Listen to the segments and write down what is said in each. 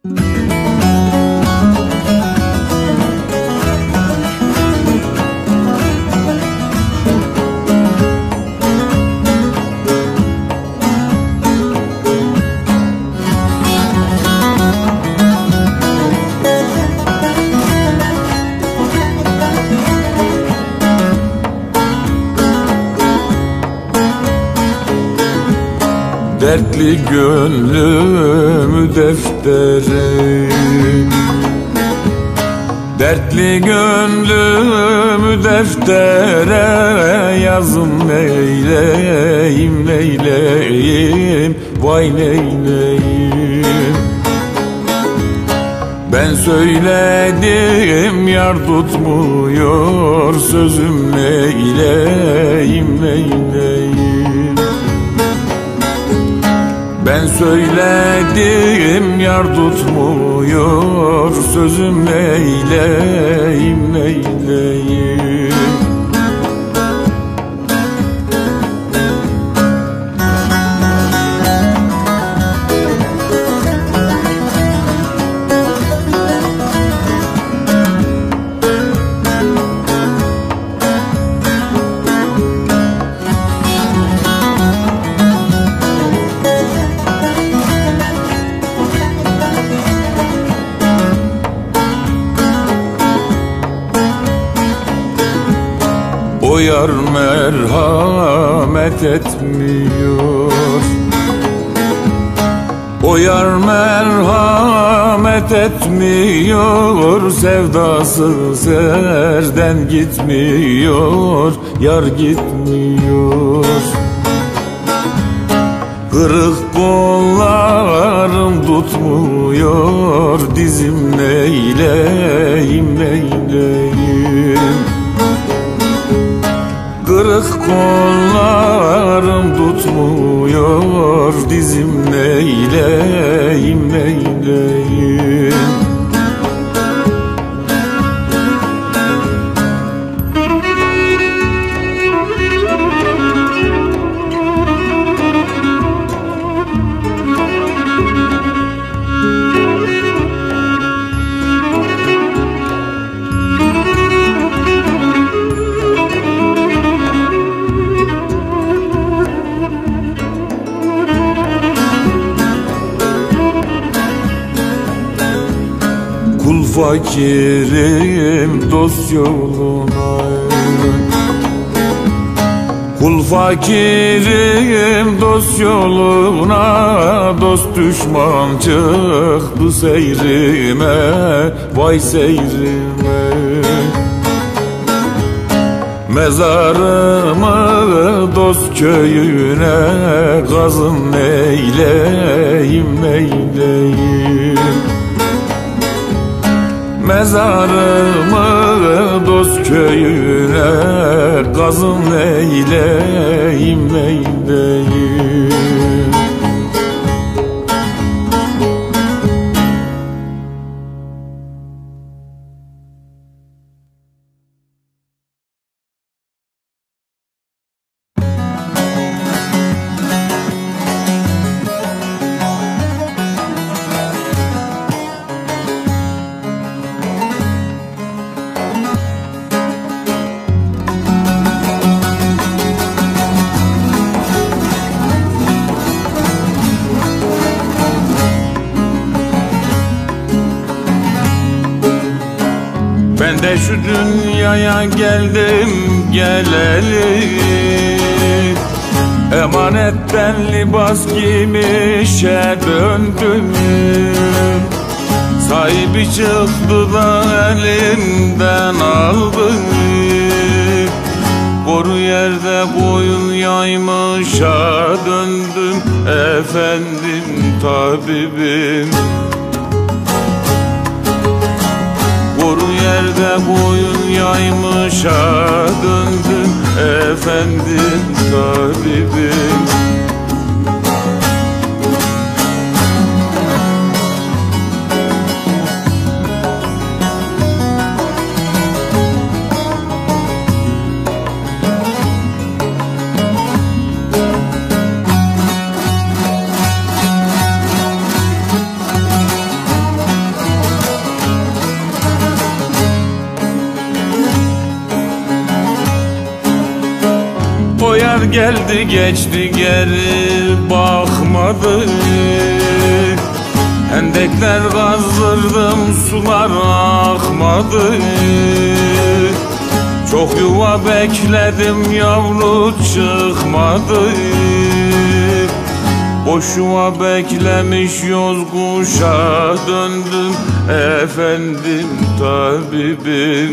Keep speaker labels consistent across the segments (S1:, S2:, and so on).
S1: Dertli gönlümü deftere, dertli gönlümü deftere yazım neyleyim, neyleyim, vay neyleyim. Ben söyledim yar tutmuyor, sözüm neyleyim, neyleyim. Ben söyledim yar tutmuyor, sözüm neyleyim, neyleyim. O yar merhamet etmiyor, o yar merhamet etmiyor, sevdası serden gitmiyor, yar gitmiyor. Kırık kollarım tutmuyor, dizim neyleyim, neyleyim. Kırık kollarım tutmuyor, dizim neyleyim, neyleyim. Kul fakirim dost yoluna, kul fakirim dost yoluna, dost düşman çıktı seyrime, vay seyrime. Mezarımı dost köyüne kazın neyleyim, neyleyim. Mezarımı dost köyüne kazın neyleyim, neyleyim. Ben de şu dünyaya geldim geleli, emanetten libas giymişe döndüm. Sahibi çıktı da elimden aldı, koru yerde boyun yaymışa döndüm. Efendim tabibim, koru yerde boyun yaymışa döndüm. Efendim tabibim. geldi geçti geri bakmadı. Hendekler kazdırdım sular akmadı. Çok yuva bekledim yavru çıkmadı. Boş yuva beklemiş yoz kuşa döndüm efendim tabibim.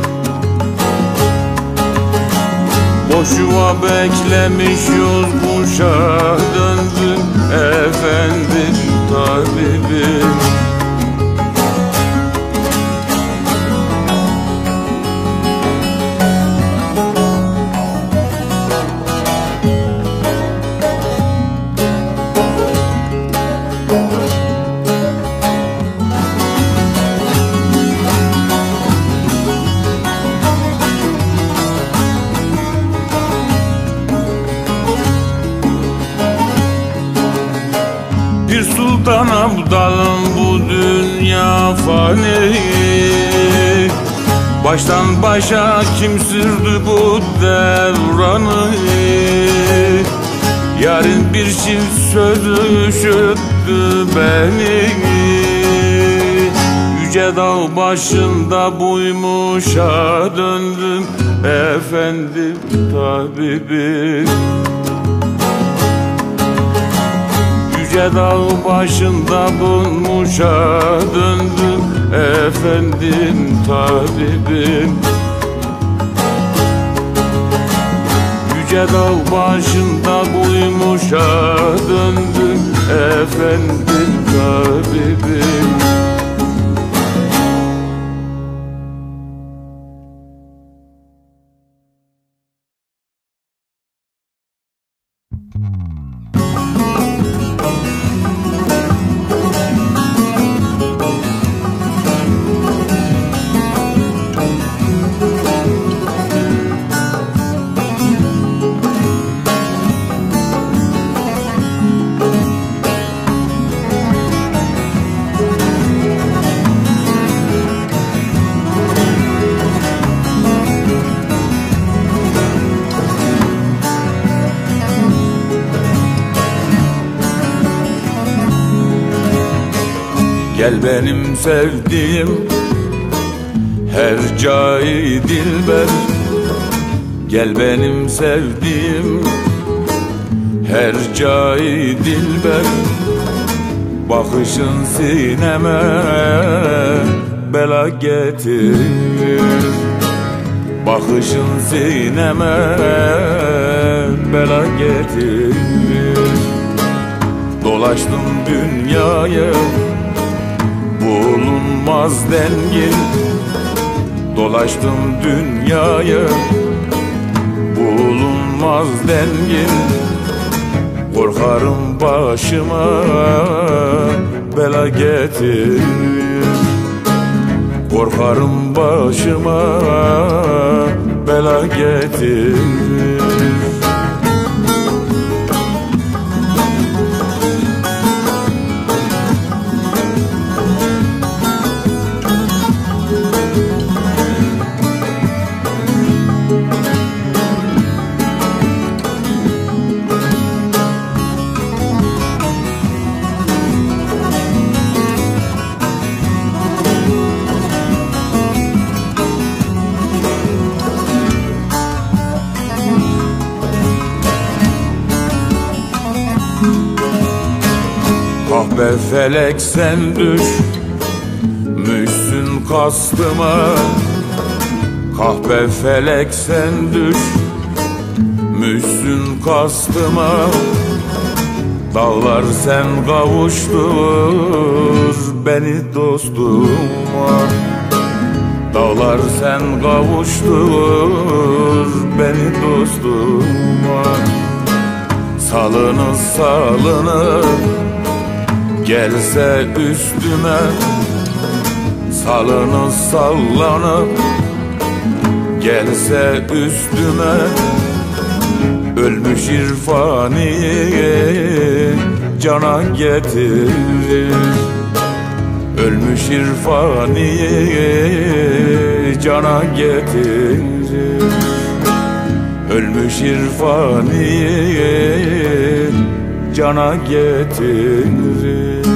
S1: Boş yuva beklemiş yoz kuşa döndüm efendim tabibim. Bir sultan abdalım bu dünya fani. Baştan başa kim sürdü bu devranı? Yarın bir çift sözü üşüttü beni. Yüce dağ başında buymuşa döndüm efendim tabibim. Yüce dağ başında bulmuşa döndüm efendim tabibim. Yüce dağ başında buymuşa döndüm efendim tabibim. Gel benim sevdiğim her cai dilber. Gel benim sevdiğim her cai dilber. Bakışın sineme bela getirir. Bakışın sineme bela getirir. Dolaştım dünyayı bulunmaz dengin. Dolaştım dünyayı bulunmaz dengin. Korkarım başıma bela getirir. Korkarım başıma bela getirir. Kahpe felek sen düşmüşsün kastıma. Kahpe felek sen düşmüşsün kastıma. Dağlar sen kavuştur beni dostuma. Dağlar sen kavuştur beni dostuma. Salınıp salınıp gelse üstüme. Salınıp sallanıp gelse üstüme. Ölmüş irfaniyi cana getirir. Ölmüş irfaniyi cana getirir. Ölmüş irfaniyi cana getirir.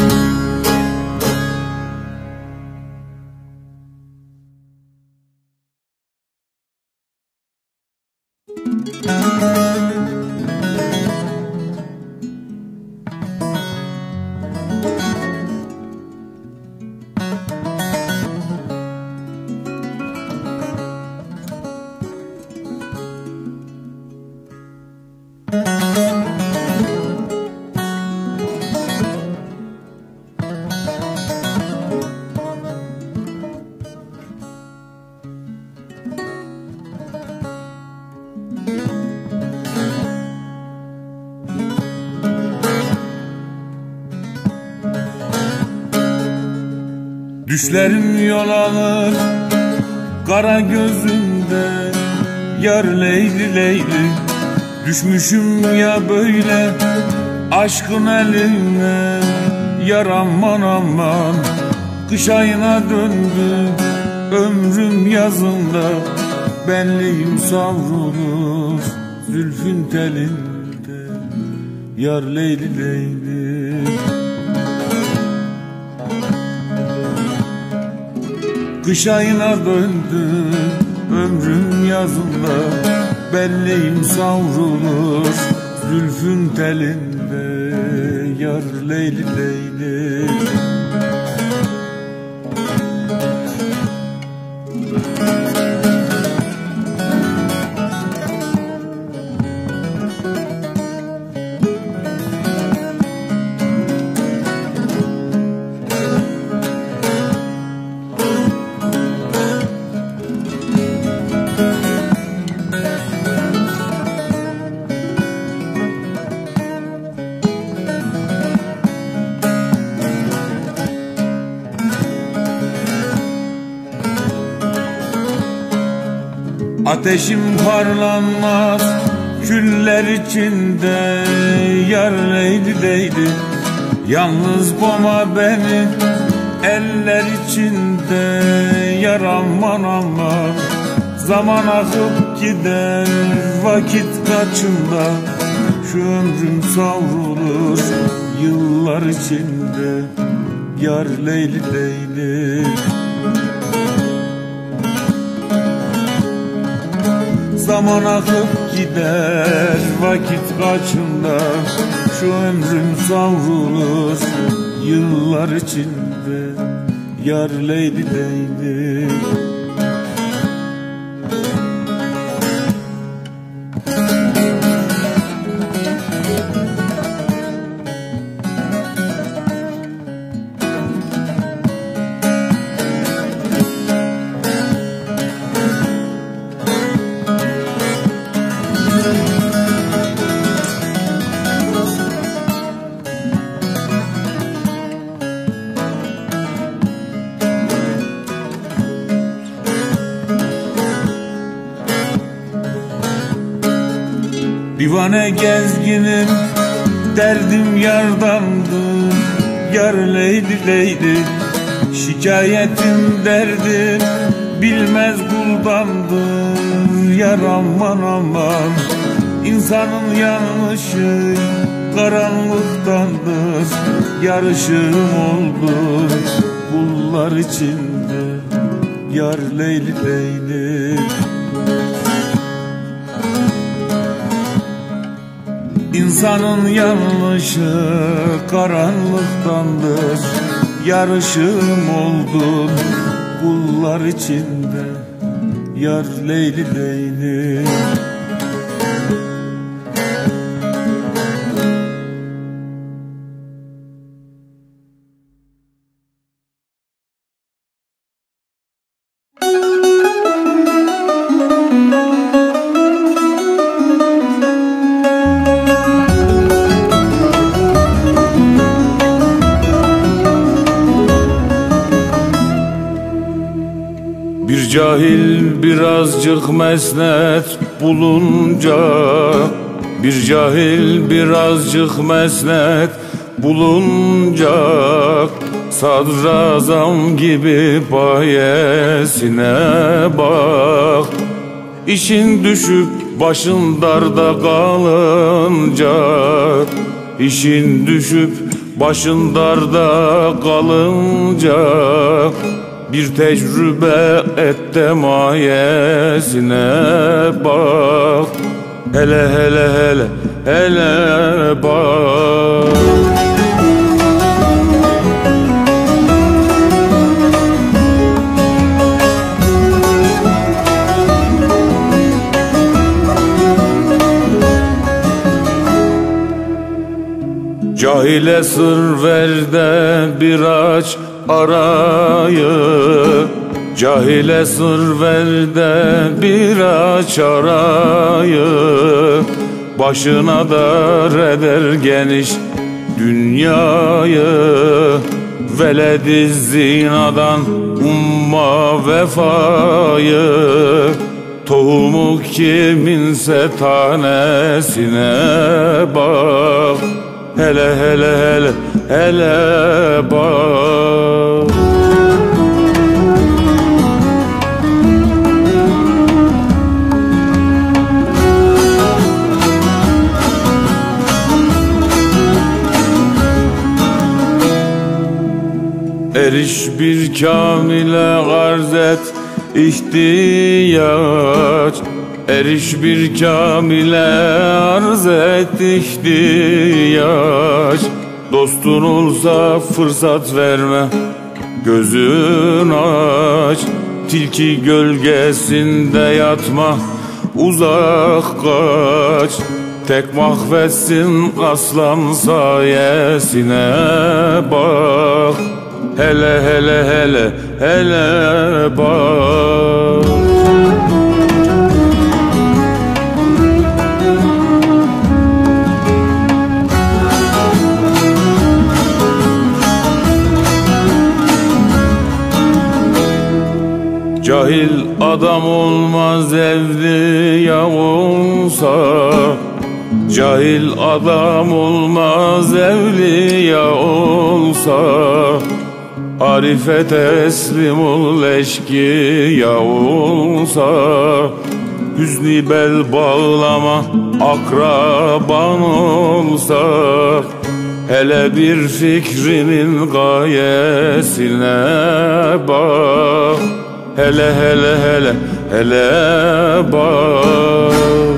S1: Düşlerim yol alır kara gözümde, yar Leyli Leyli. Düşmüşüm ya böyle aşkın eline, yar aman aman. Kış ayına döndü ömrüm yazında, benliğim savrulur zülfün telinde, yar Leyli Leyli. Kış ayına döndü ömrüm yazında, benliğim savrulur zülfün telinde, yar Leyli Leyli. Ateşim parlanmaz küller içinde, yar Leyli Leyli. Yalnız boğma beni eller içinde, yar aman aman. Zaman akıp gider vakit kaçında, şu ömrüm savrulur yıllar içinde, yar Leyli Leyli. Zaman akıp gider vakit kaçında, şu ömrüm savrulur yıllar içinde, yar Leyli Leyli. Divane gezginim, derdim yardandı, yar Leyli Leyli. Şikayetim derdim bilmez kuldandır, yar aman aman. İnsanın yanlışı karanlıktandır, yarışım oldu kullar içinde, yar Leyli Leyli. İnsanın yanlışı karanlıktandır, yarışım oldun kullar içinde, yar Leyli Leyli. Bir cahil birazcık mesnet bulunca, bir cahil birazcık mesnet bulunca, sadrazam gibi payesine bak. İşin düşüp başın darda kalınca, işin düşüp başın darda kalınca, bir tecrübe et de mayesine bak. Hele hele hele hele bak. Cahile sır ver de bir aç arayı, cahile sır ver de bir aç arayı, başına dar eder geniş dünyayı. Veled-i zinadan umma vefayı, tohumu kiminse tanesine bak. Hele hele hele hele bak. Eriş bir kamile arz et ihtiyaç, eriş bir kamile arz et ihtiyaç. Dostun olsa fırsat verme, gözün aç. Tilki gölgesinde yatma, uzak kaç. Tek mahvetsin aslan sayesine bak. Hele hele hele hele bak. Cahil adam olmaz evliya olsa, cahil adam olmaz evliya olsa. Arife teslim ol eşkıya olsa, hüzni bel bağlama akraban olsa. Hele bir fikrinin gayesine bak. Hele hele hele hele bak.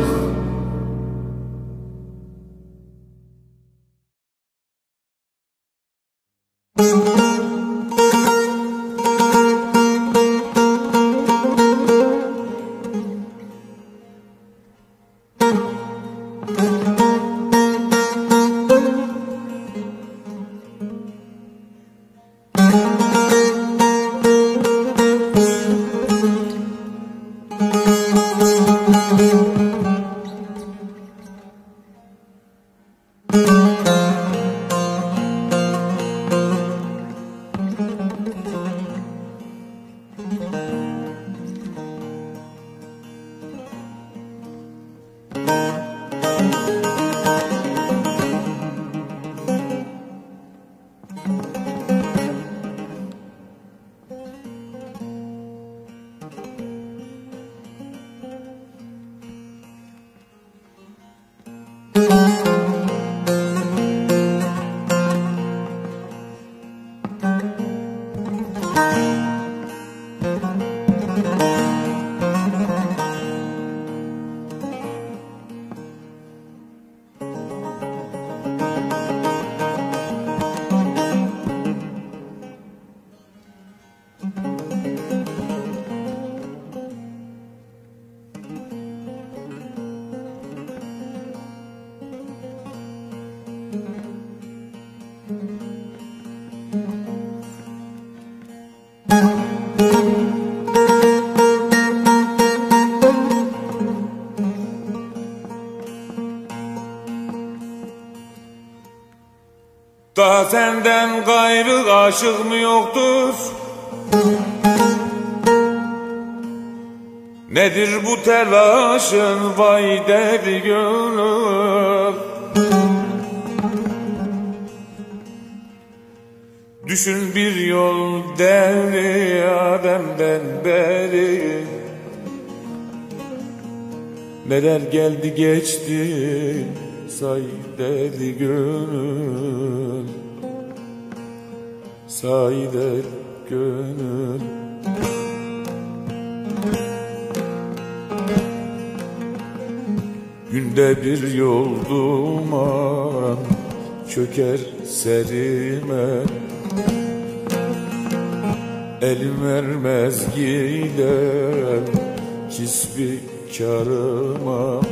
S1: Daha senden gayrı aşık mı yoktur? Nedir bu telaşın vay dedi gönül? Düşün bir yol devri Adem'den beri, Neler geldi geçti say deli gönül, say deli gönül. Günde bir yol duman çöker serime, elim vermez gider kisbi karıma.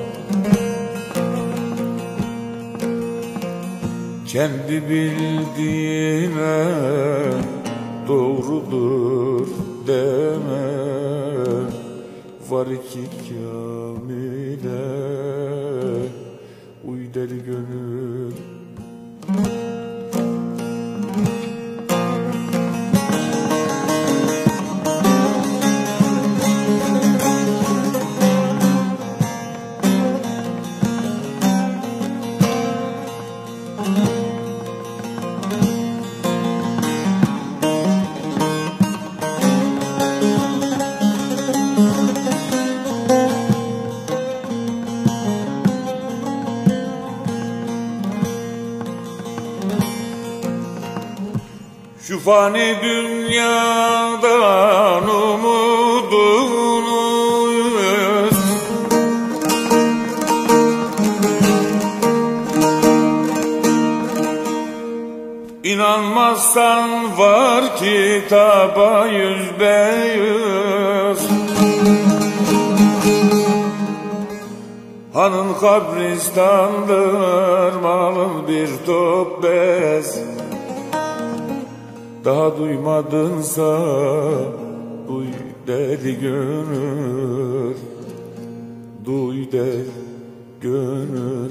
S1: Kendi bildiğine doğrudur deme, var iki kamile uy deli gönül. Şu fani dünyadan umudunuz, İnanmazsan var kitaba 100 hanın kabristandır malın bir top bez. Daha duymadınsa duy deli gönül, duy deli gönül.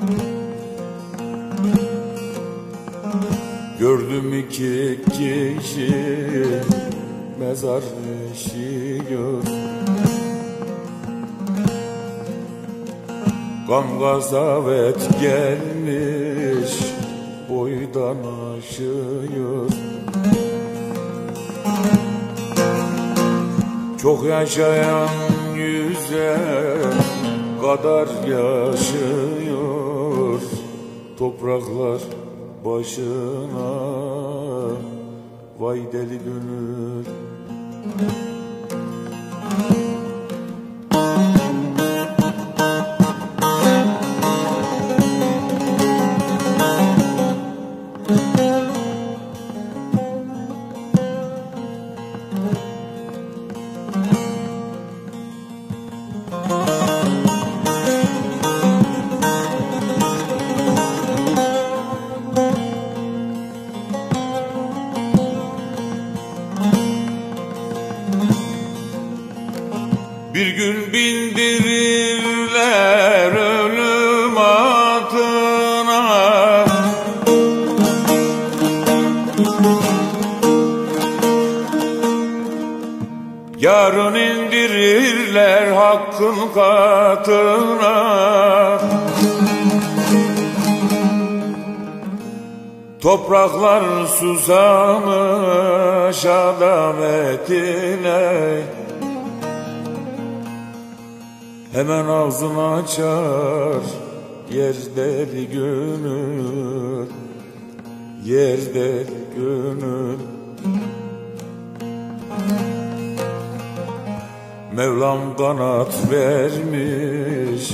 S1: Gördüm iki kişi mezar eşiyor, gam gazavet gelmiş boydan aşıyor. Çok yaşayan 100'e kadar yaşıyor, topraklar başına vay deli gönül. Bir gün bindirirler ölüm atına, yarın indirirler hakkın katına. Topraklar susamış adametine, hemen ağzını açar yer deli gönül, yer deli gönül. Mevlam kanat vermiş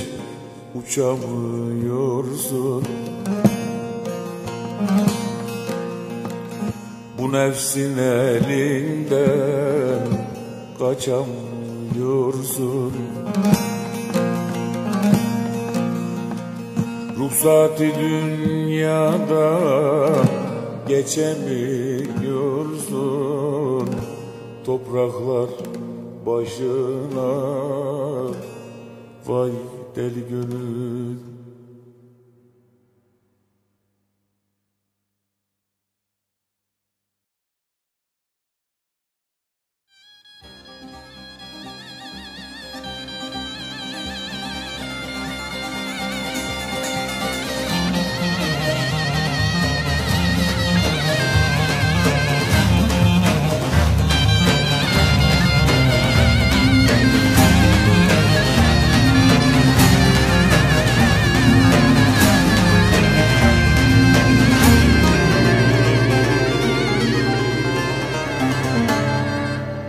S1: uçamıyorsun, bu nefsin elinden kaçamıyorsun. Ruhsat-ı dünyada geçemiyorsun, topraklar başına vay deli gönül.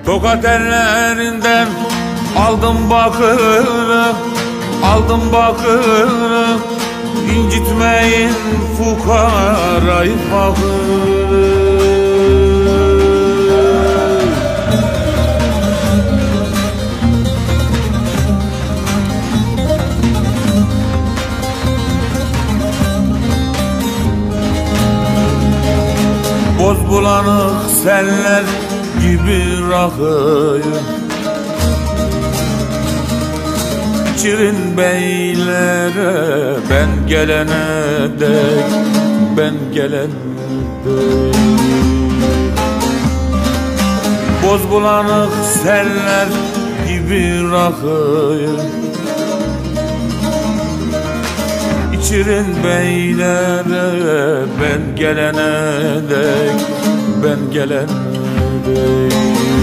S1: Tokat ellerinden aldım bakırı, aldım bakırı. İncitmeyin fukarayı fakırı. Boz bulanık seller gibi rakıyı İçirin beylere ben gelene dek, ben gelene dek. Boz bulanık seller gibi rakıyı İçirin beylere ben gelene dek, ben gelene dek.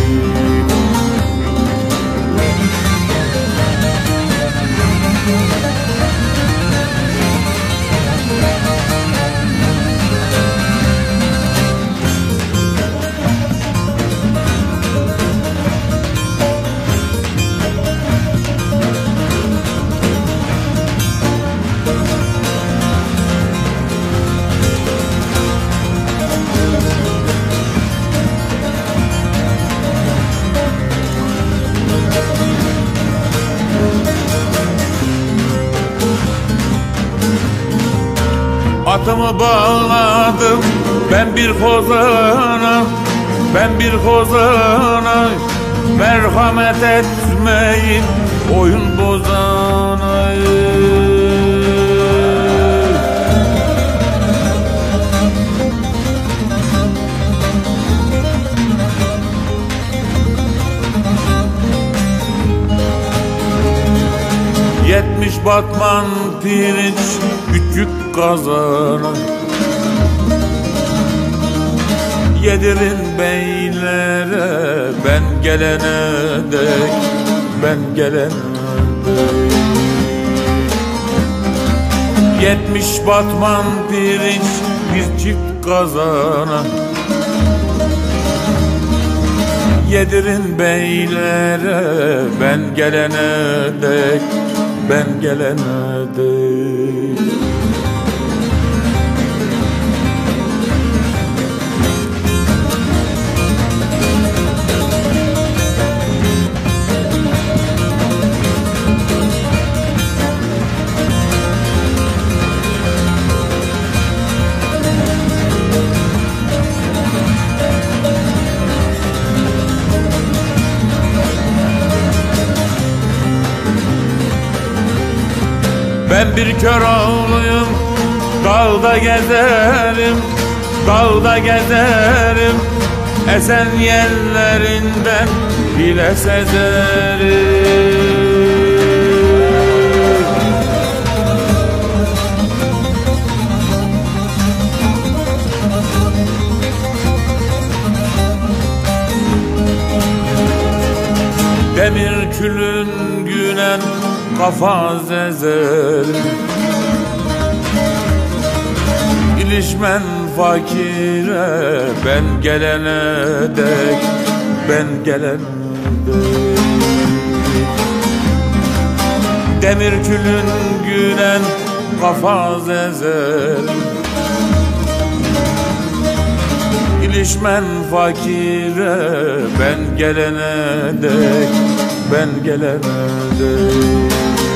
S1: Atımı bağladım ben bir kozana, ben bir kozana. Merhamet etmeyin oyun bozana. 70 batman pirinç küçük kazana. Yedirin beylere ben gelene dek, ben gelene dek. 70 batman pirinç bir çift kazana. Yedirin beylere ben gelene dek, ben gelene dek. Ben bir kör oğluyum, dağda gezerim, dağda gezerim. Esen yerlerinden bile sezerim. Demir külün günen kafa zezerim. İlişmen fakire ben gelene dek, ben gelene dek. Demir külün günen kafa zezerim. İlişmen fakire ben gelene dek, ben gelene dek.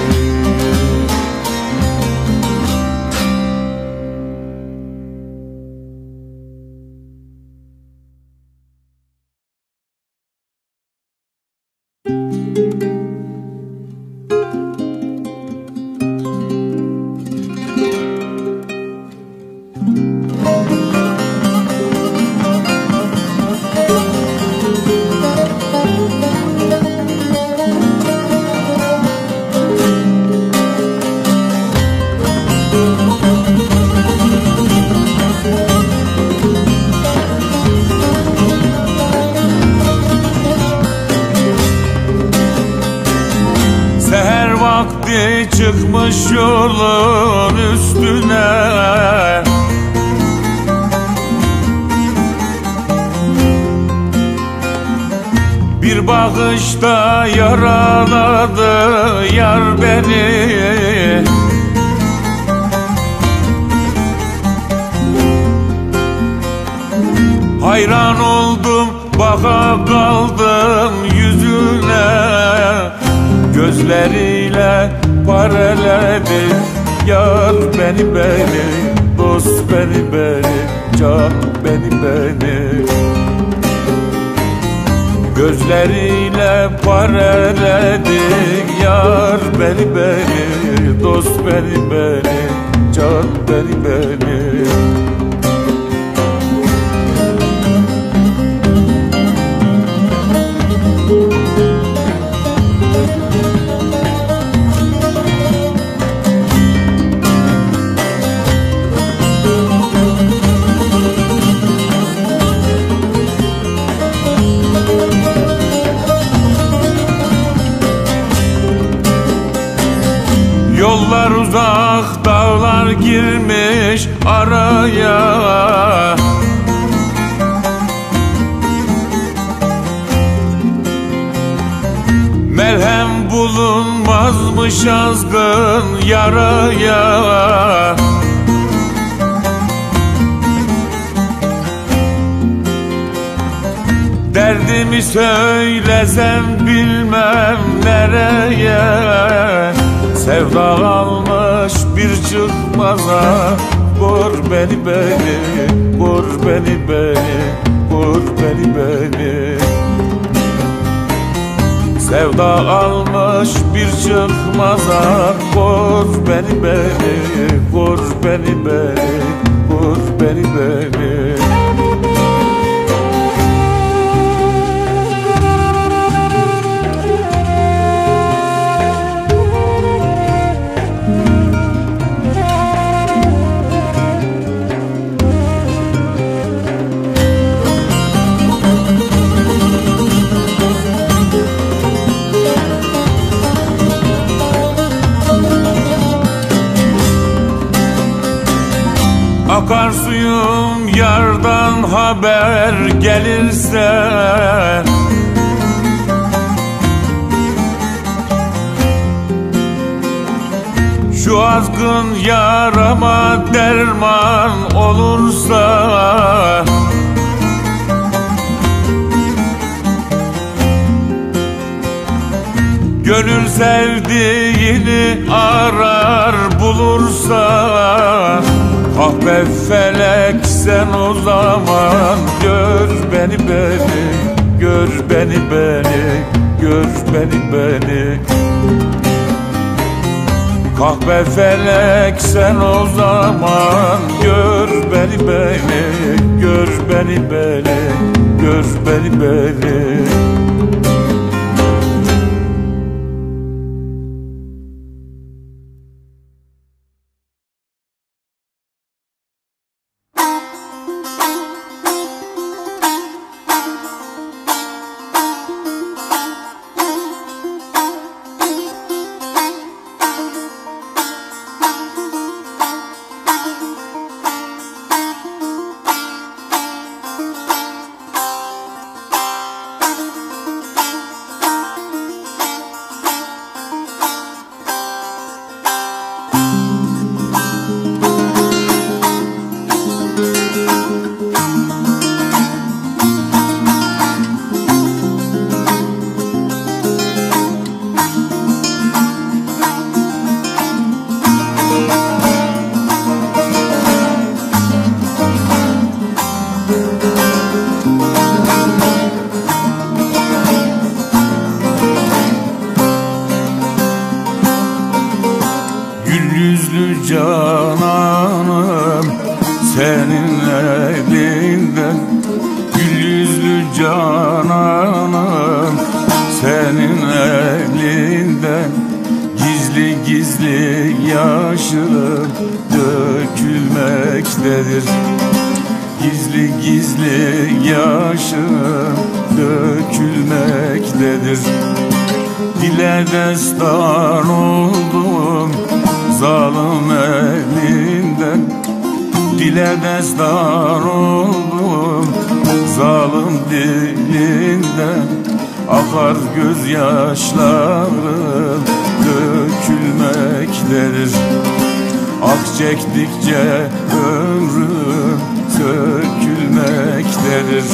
S1: Çıkmış yolun üstüne, Bir bakışta yaraladı yar beni. Hayran oldum, baka kaldım yüzüne. Gözleriyle paraledi yar beni beni, dost beni beni, can beni beni. Gözleriyle paraledi yar beni beni, dost beni beni, can beni beni. Yollar uzak, dağlar girmiş araya. Merhem bulunmazmış azgın yaraya. Derdimi söylesem bilmem nereye. Sevda almış bir çıkmaza. Vur beni beni, vur beni beni, vur beni beni. Sevda almış bir çıkmaza. Vur beni beni, vur beni beni, vur beni beni. Akarsuyum yardan haber gelirse. Şu azgın yarama derman olursa. Gönül sevdiğini arar bulursa. Ah be felek sen o zaman gör beni beni, gör beni beni, gör beni beni. Kalk be felek sen o zaman gör beni beni, gör beni beni, gör beni beni. Cananım senin elinden, gül yüzlü cananım senin elinden. Gizli gizli yaşım dökülmektedir. Gizli gizli yaşım dökülmektedir. Dile destan oldum zalim elinden. Dile destan oldum zalim dilinden. akar gözyaşlarım dökülmektedir. Ah çektikçe ömrüm sökülmektedir.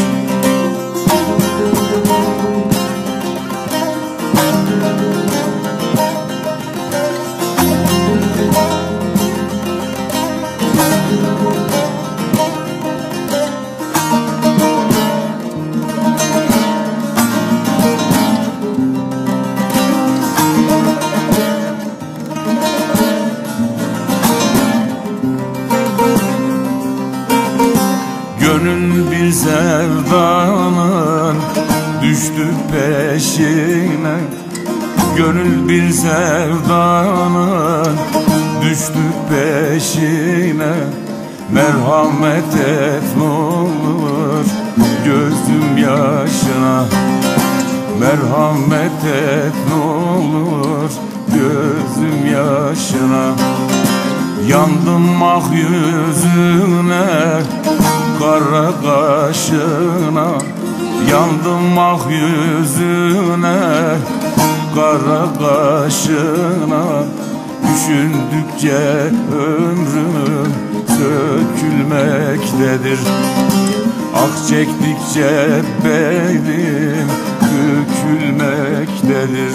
S1: Gönül bir sevdanın düştü peşine, gönül bir sevdanın düştü peşine. Merhamet et n'olur gözüm yaşına, merhamet et n'olur gözüm yaşına. Yandım ah yüzüne, kara kaşına, yandım ah yüzüne, kara kaşına. Düşündükçe ömrüm sökülmektedir. Ah çektikçe belim bükülmektedir.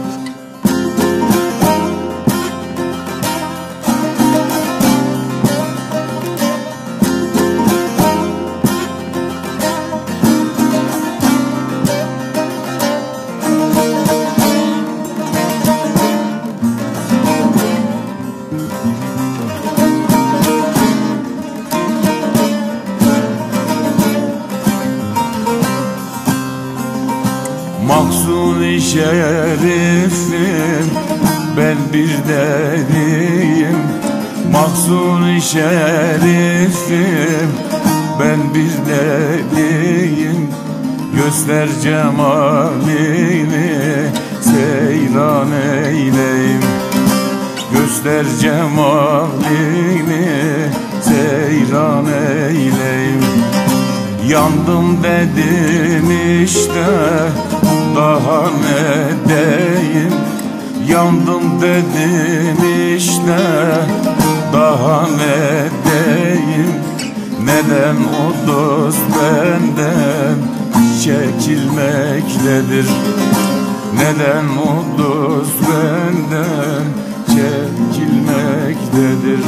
S1: Mahzun-i şerifim, ben bir deliyim. Mahzun-i şerifim, ben bir deliyim. Göster cemalini, seyran eyleyim. Göster cemalini, seyran eyleyim. Yandım dedim işte, daha ne deyim? Yandım dedim işte, daha ne deyim? Neden o dost benden çekilmektedir? Neden o dost benden çekilmektedir?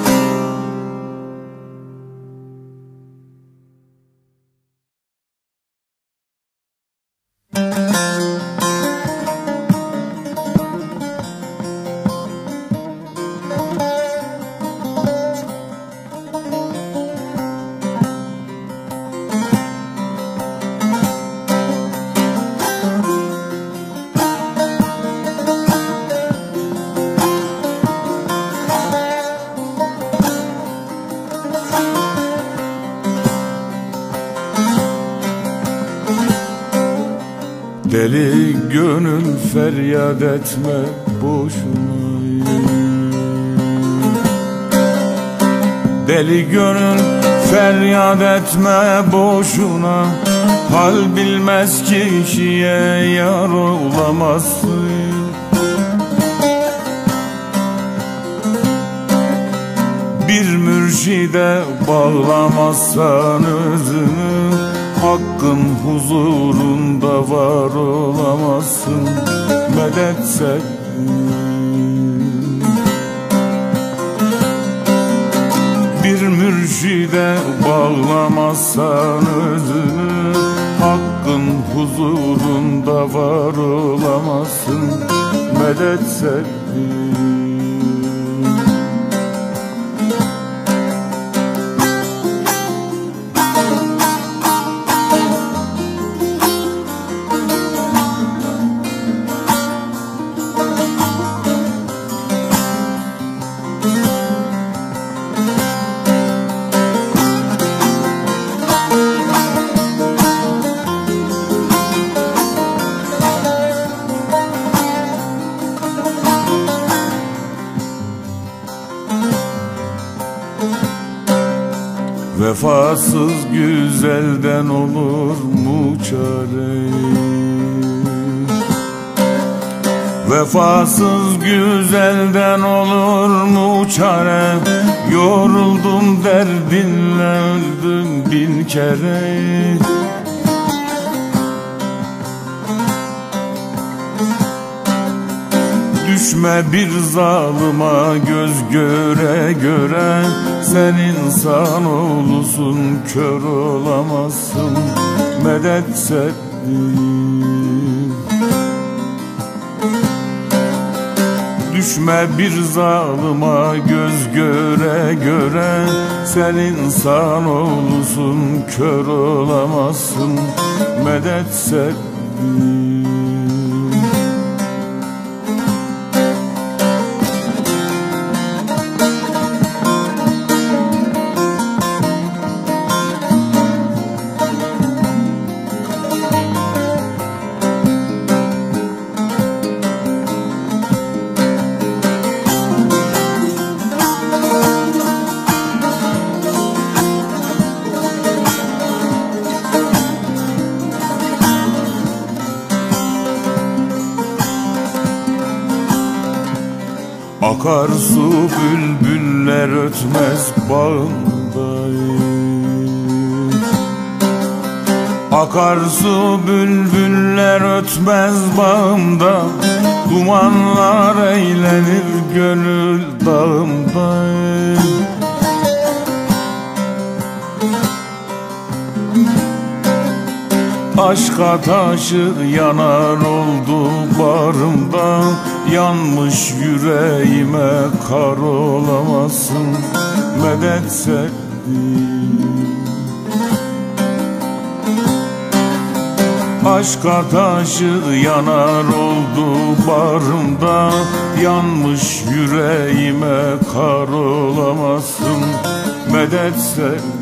S1: Deli gönül feryat etme boşuna. Deli gönül feryat etme boşuna. Hal bilmez kişiye yar olamazsın. Bir mürşide bağlamazsan özünü, hakkın huzurunda var olamazsın. Medet sen. Bir mürşide bağlamazsan özünü, hakkın huzurunda var olamazsın. Medet sen. Vefasız güzelden olur mu çare? Vefasız güzelden olur mu çare? Yoruldum derdinle, öldüm bin kere. Düşme bir zalıma göz göre göre. Sen insan oğlusun, kör olamazsın. Medet sevdim. Düşme bir zalıma göz göre göre. Sen insan oğlusun, kör olamazsın. Medet sevdim. Akarsu bülbüller ötmez bağımda. Akarsu bülbüller ötmez bağımda. Dumanlar eğlenir gönül dağımda. Aşk ateşi yanar oldu bağrımda. Yanmış yüreğime kar olamazsın. Medet sevdim. Aşk ateşi yanar oldu bağrımda. Yanmış yüreğime kar olamazsın. Medet sevdim.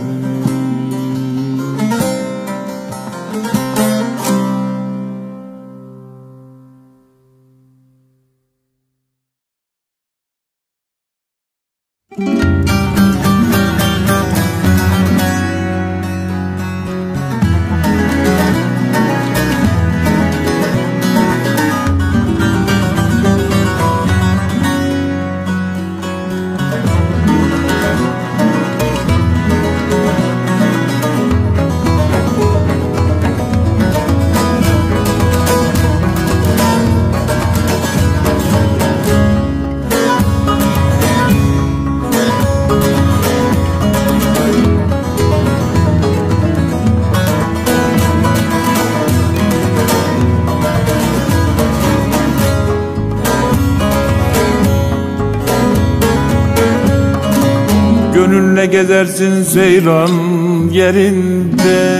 S1: Gönlünle gezersin seyran yerinde.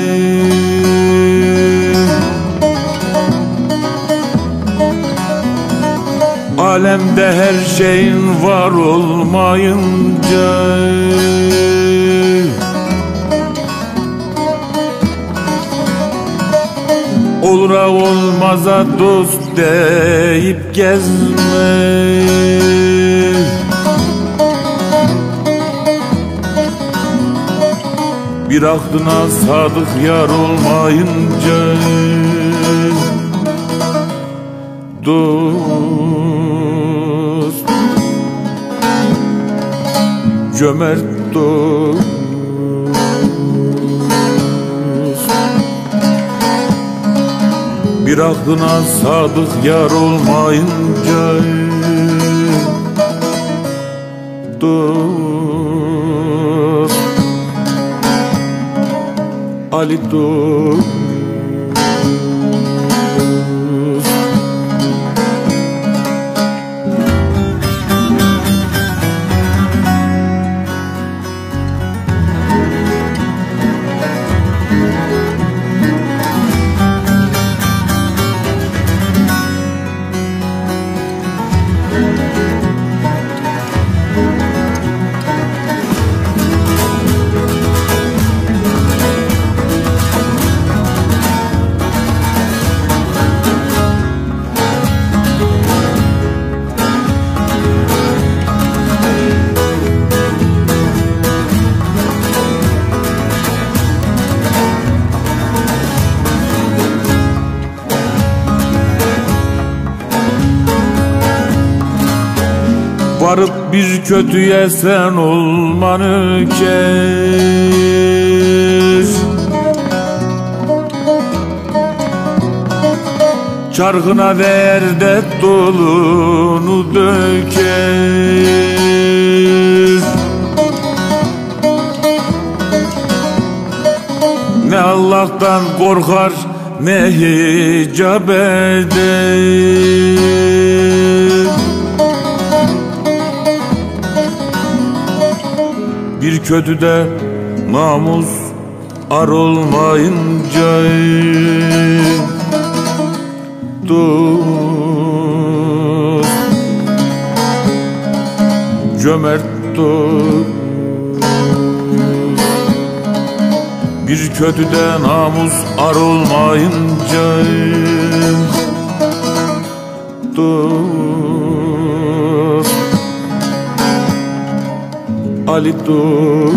S1: Alemde her şeyin var olmayınca. Olura olmaza dost deyip gezme. Bir aklına sadık yar olmayınca. Dost, cömert dost. Bir aklına sadık yar olmayınca. Dost, Ali dost. varıp bir kötüye sen olmanı kes. Çarkına derde dolunu döker. Ne Allah'tan korkar ne hicap eder. Bir kötüde namus ar olmayınca dost, cömert dost. Bir kötüde namus ar olmayınca dost, Ali dost.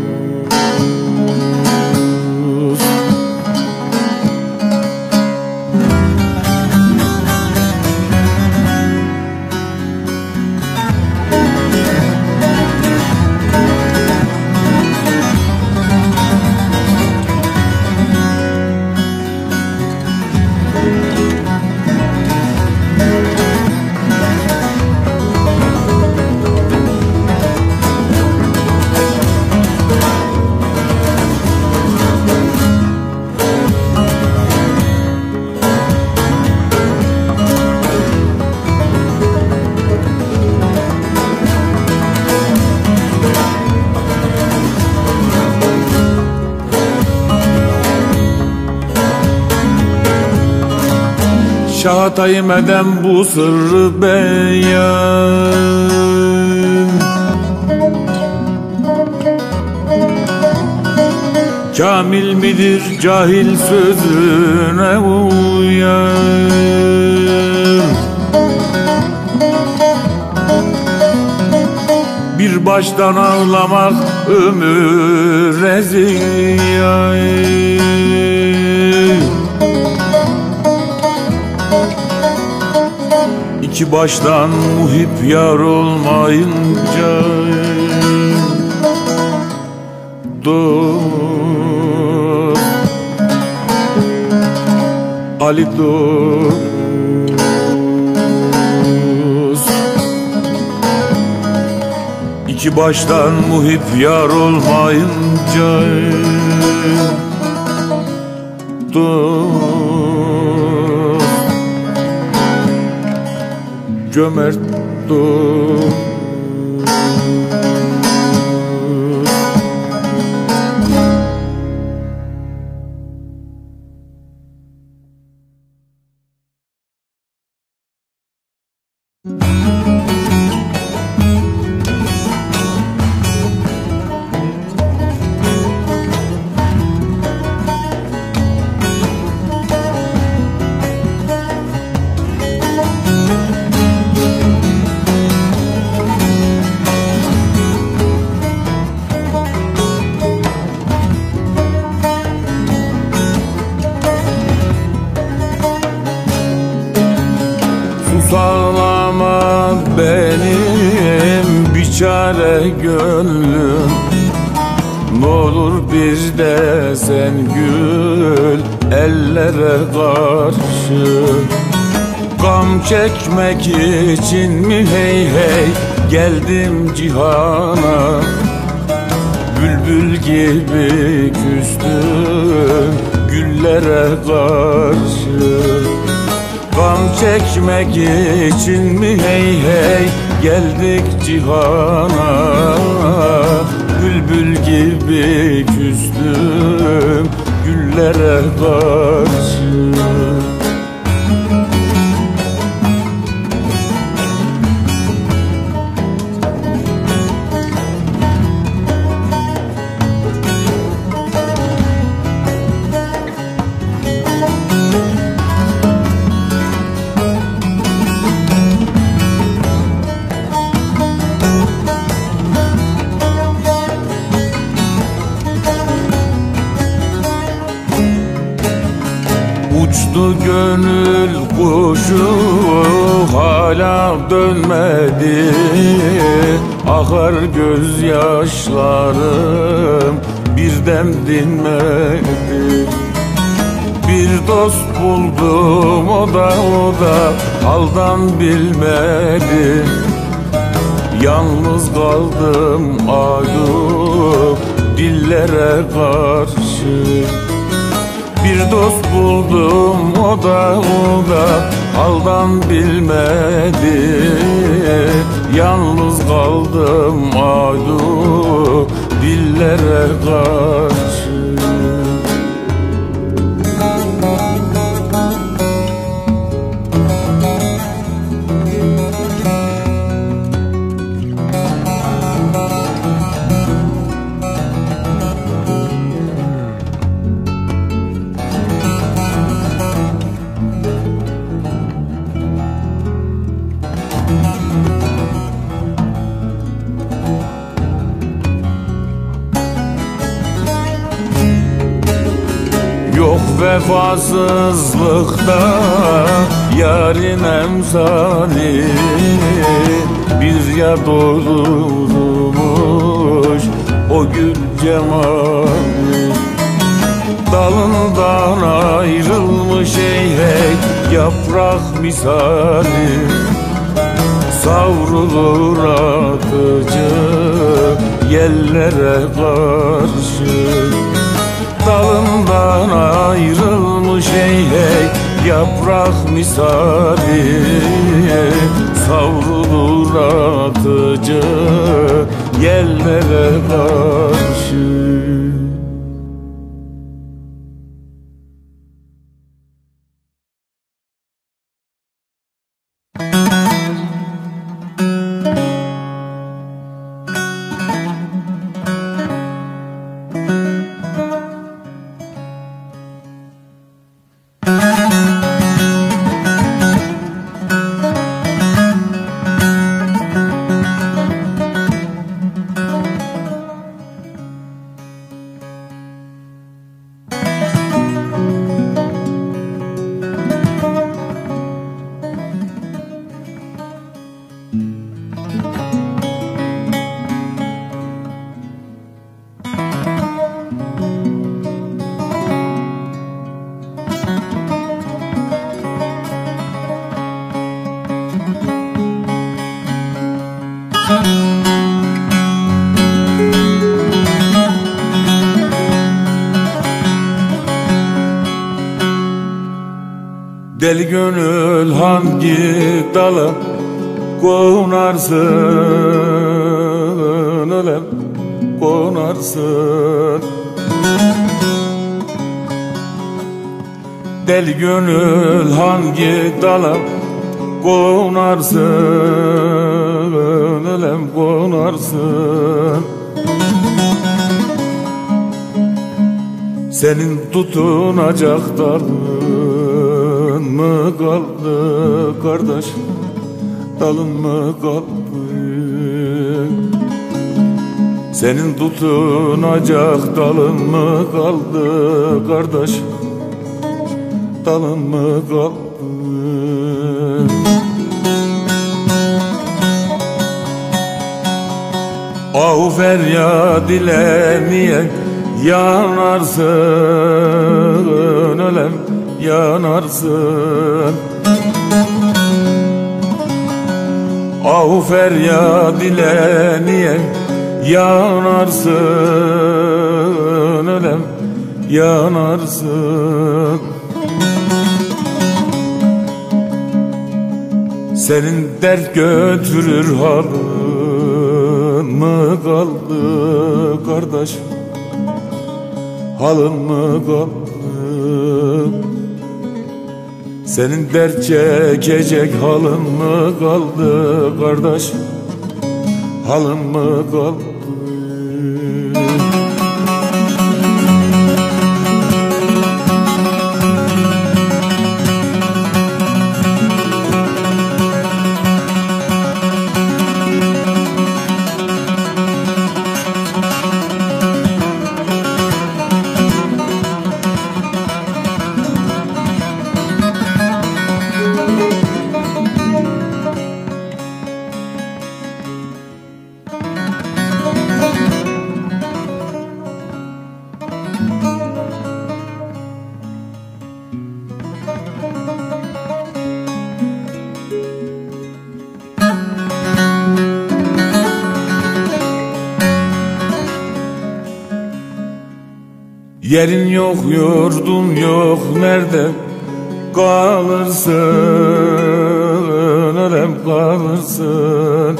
S1: Şahatayım eden bu sırrı beyan, kamil midir cahil sözüne uyan. Bir baştan ağlamak ömüre ziyan. İki baştan muhip yar olmayınca dost, Ali dost. İki baştan muhip yar olmayınca dost, cömert dost. Sağlama benim biçare gönlüm, n'olur bir de sen gül ellere karşı. Gam çekmek için mi hey hey geldim cihana, bülbül gibi küstüm güllere karşı. Gam çekmek için mi hey hey geldik cihana, bülbül gibi küstüm güllere karşı. Uçtu gönül kuşu hala dönmedi, akar gözyaşlarım bir dem dinmedi. Bir dost buldum, o da haldan bilmedi. Yalnız kaldım ayıp dillere karşı. Bir dost buldum, o da haldan bilmedi. Yalnız kaldım ayıp dillere karşı. Yok vefasızlıkta yarın emsali, bir yar doldurmuş o gül cemali. Dalından ayrılmış ey hey yaprak misali, savrulur atıcı yellere karşı. Dalından ayrılmış ey hey yaprak misali, savrulur atıcı yellere karşı. Deli gönül hangi dala konarsın, ölem konarsın. Deli gönül hangi dala konarsın, ölem konarsın. Senin tutunacak dalın mı kaldı kardeş, dalın mı kaldı? Senin tutunacak dalın mı kaldı kardeş, dalın mı kaldı? Ah feryat ile niye yanarsın, ölem yanarsın. Ah feryat ile niye yanarsın, ölem yanarsın. Senin dert götürür halın mı kaldı kardeş, halın mı kaldı? Senin dert çekecek halın mı kaldı kardeş, halın mı kaldı? Yerin yok, yurdun yok, nerede kalırsın, ölem kalırsın.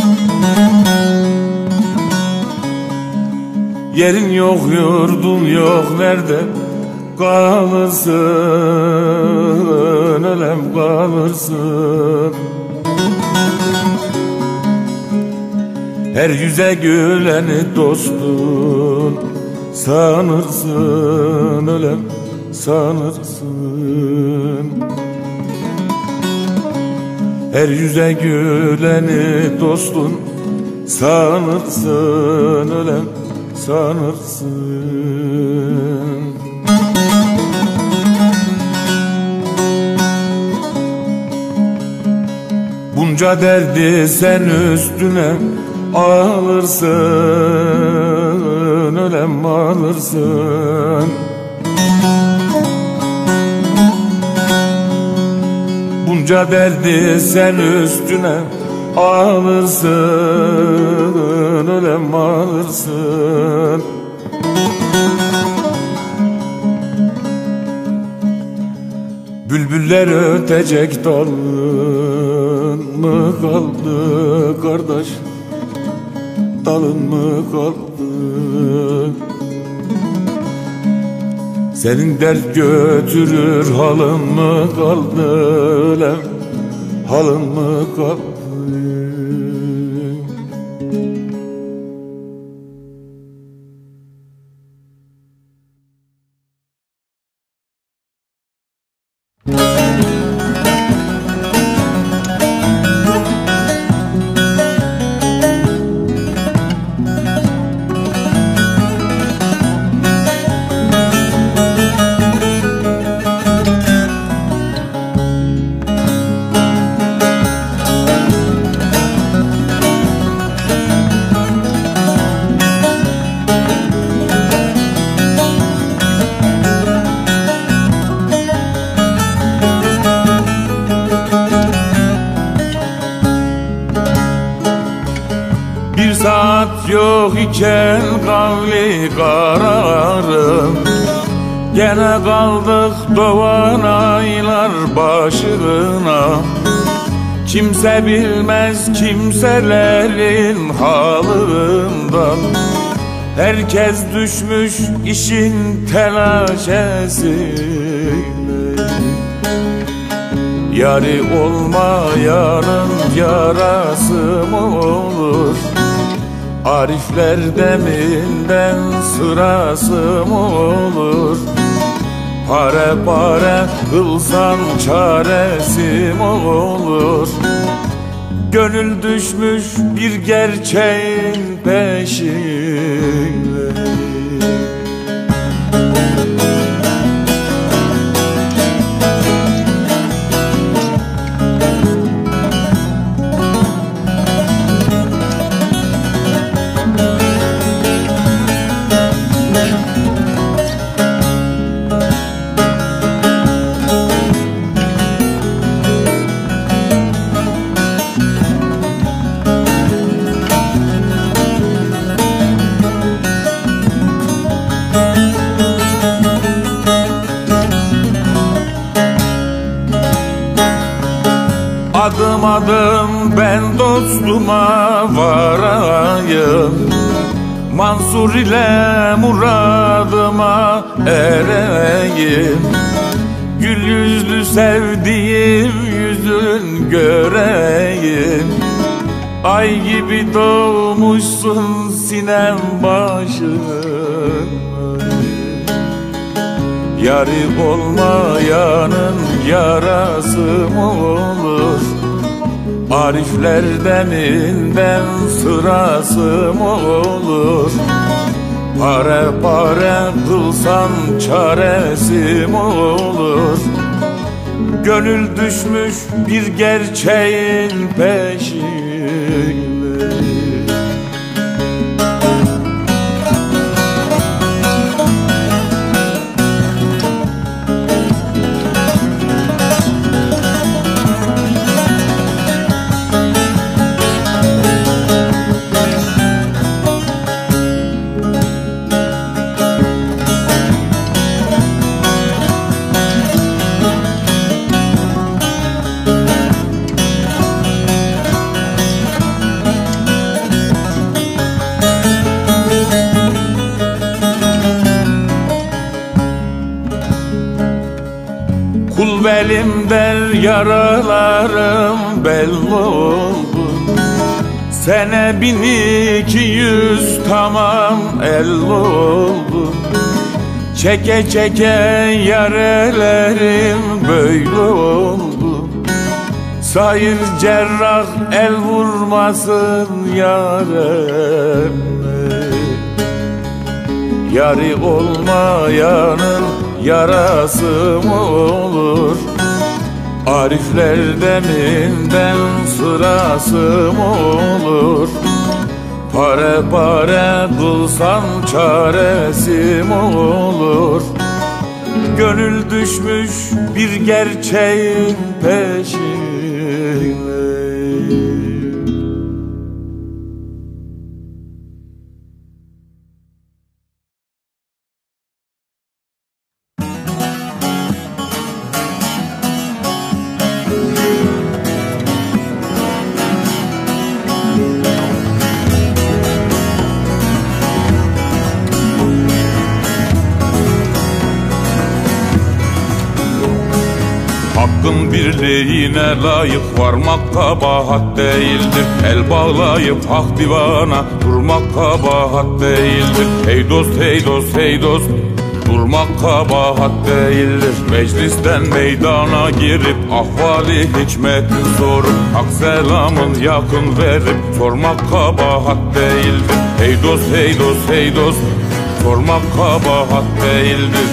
S1: Yerin yok, yurdun yok, nerede kalırsın, ölem kalırsın. Her yüze güleni dostun sanırsın, ölem sanırsın. Her yüze güleni dostun sanırsın, ölem sanırsın. Bunca derdi sen üstüne alırsın, ölem alırsın. Bunca derdi sen üstüne alırsın, ölem alırsın. Bülbüller ötecek dalın mı kaldı kardeş, dalın mı kaldı? Senin dert götürür halın mı kaldı, ölem halın mı kaldı? Bir saat yok iken kavli kararım, gene kaldık doğan aylar başına. Kimse bilmez kimselerin halından, herkes düşmüş işin telaşesine. Yari olmayanın yarası mı olur? Arifler deminden sırası mı olur? Pare pare kılsan çaresi mi olur? Gönül düşmüş bir gerçeğin peşine. Adım adım ben dostuma varayım, Mansur ile muradıma ereyim. Gül yüzlü sevdiğim yüzün göreyim. Ay gibi doğmuşsun sinem başım. Yari olmayanın yarası mı olur? Arifler deminden sırası mı olur? Pare pare kılsan çaresi mi olur? Gönül düşmüş bir gerçeğin peşine. elimden yaralarım belli oldu. Sene 1200 tamam 50 oldu. Çeke çeke yarelerim böyle oldu. Sayır cerrah el vurmasın yareme. Yari olmayanın yarası mı olur? Arifler deminden sırası mı olur? Pare pare kılsan çaresi mi olur? Gönül düşmüş bir gerçeğin peşine. Hakkın birliğine layık varmak kabahat değildir. El bağlayıp hak divana durmak kabahat değildir. Hey dost hey dost hey dost, durmak kabahat değildir. Meclisten meydana girip ahvali hikmetin sorup hak selamın yakın verip sormak kabahat değildir. Hey dost hey dost hey dost, sormak kabahat değildir.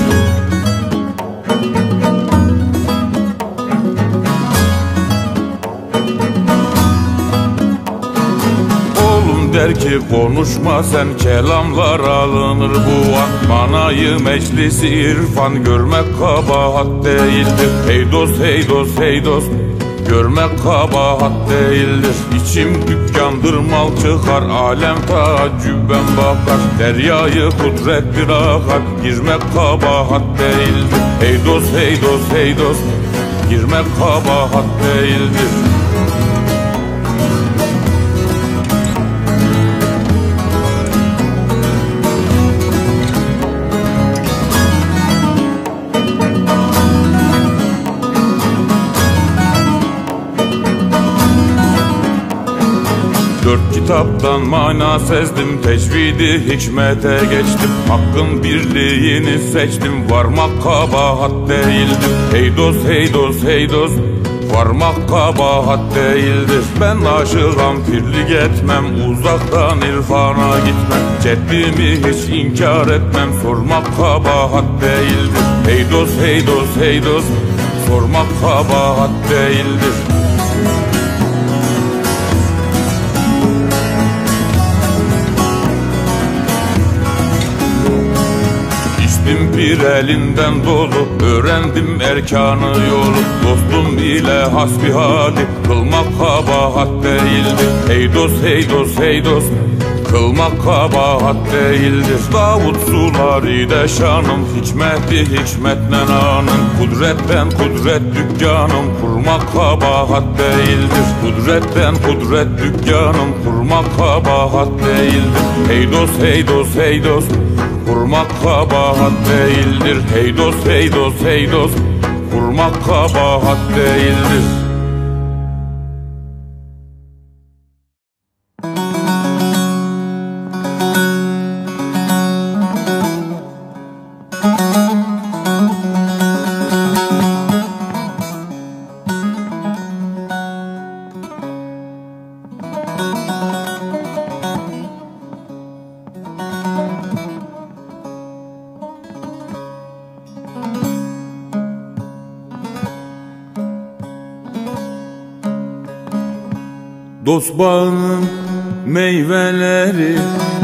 S1: Der ki konuşma sen, kelamlar alınır bu an. Manayı meclisi irfan görmek kabahat değildir. Hey dost hey dost hey dost, görmek kabahat değildir. İçim dükkandır mal çıkar, alem tacübben bakar. Deryayı kudrettir akar, girmek kabahat değildir. Hey dost hey dost hey dost, girmek kabahat değildir. Dört kitaptan mana sezdim, tecvidi hikmete geçtim. Hakkın birliğini seçtim, varmak kabahat değildir. Hey dost hey dost hey dost, varmak kabahat değildir. Ben aşığım pirlik etmem, uzaktan irfana gitmem. Ceddimi hiç inkar etmem, sormak kabahat değildir. Hey dost hey dost hey dost, sormak kabahat değildir. İçtim bir elinden dolu, öğrendim erkanı yolu. Dostum ile hasbihali, kılmak kabahat değildir. Hey dost hey dost hey dost, kılmak kabahat değildir. Davut sularıyla şanım, hikmeti hikmetle anın. Kudretten kudret dükkanım, kurmak kabahat değildir. Kudretten kudret dükkanım, kurmak kabahat değildir. Hey dost hey dost hey dost, kurmak kabahat değildir. Hey dost hey dost hey dost, kurmak kabahat değildir. Dost bağının meyveleri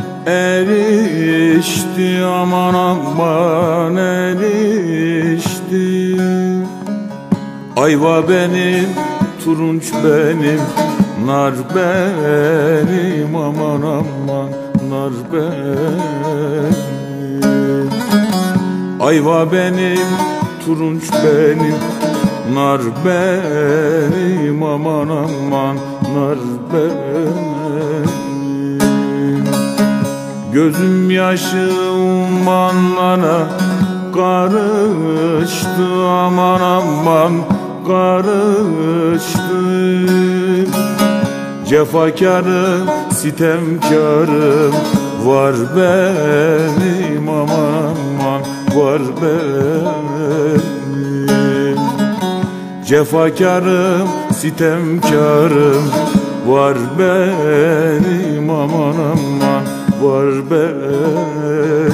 S1: erişti, aman aman erişti. Ayva benim, turunç benim, nar benim, aman aman nar benim. Ayva benim, turunç benim, nar benim, aman aman nar benim. Gözüm yaşım anlara karıştı, aman aman karıştım. Cefakarım, sitemkarım var benim, aman aman var benim. Cefakarım, sitemkarım var benim, aman aman var benim.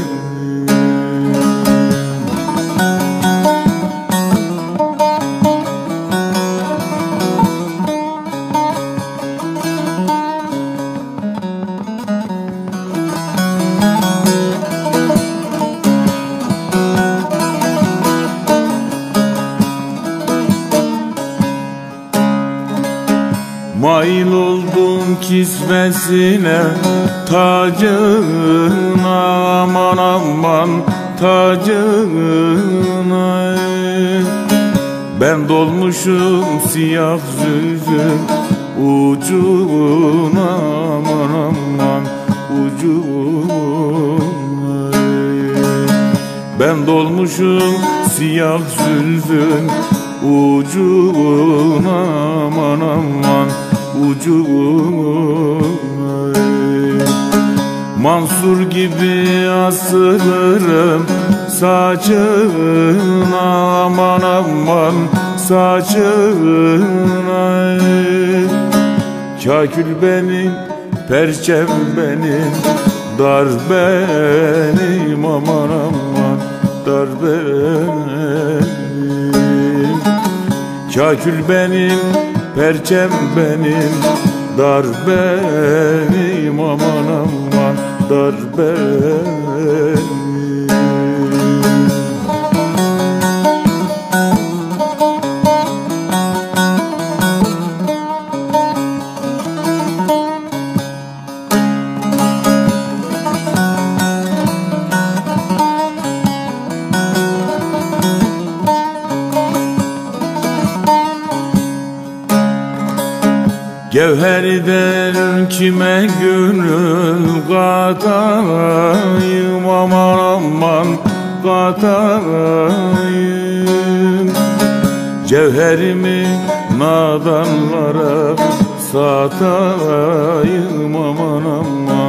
S1: Mail oldum kisvesine, tacına, aman aman tacına. Ben dolmuşum siyah zülfün ucuna, aman aman ucuna. Ben dolmuşum siyah zülfün ucuna, aman aman ucuna. Mansur gibi asılırım saçına, aman aman saçına. Kakül benim, perçem benim, dar benim, aman aman dar benim. Kakül benim, perçem benim, dar benim, aman aman dar benim. Gevherden kime gönül katayım, aman aman katayım. Cevherimi nadanlara satayım, aman aman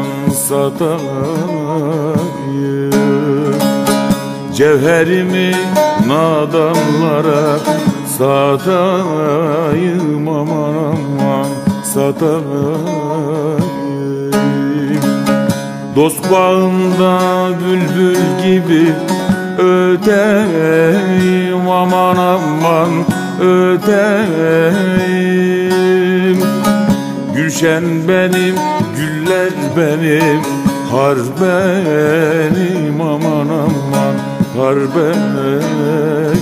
S1: satayım. Cevherimi nadanlara satayım, aman aman satayım. Dost bağında bülbül gibi öteyim, aman aman öteyim. Gülşen benim, güller benim, har benim, aman aman har benim.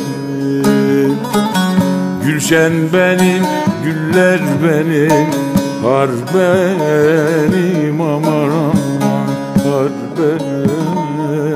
S1: Gülşen benim, güller benim, har benim, aman aman har benim.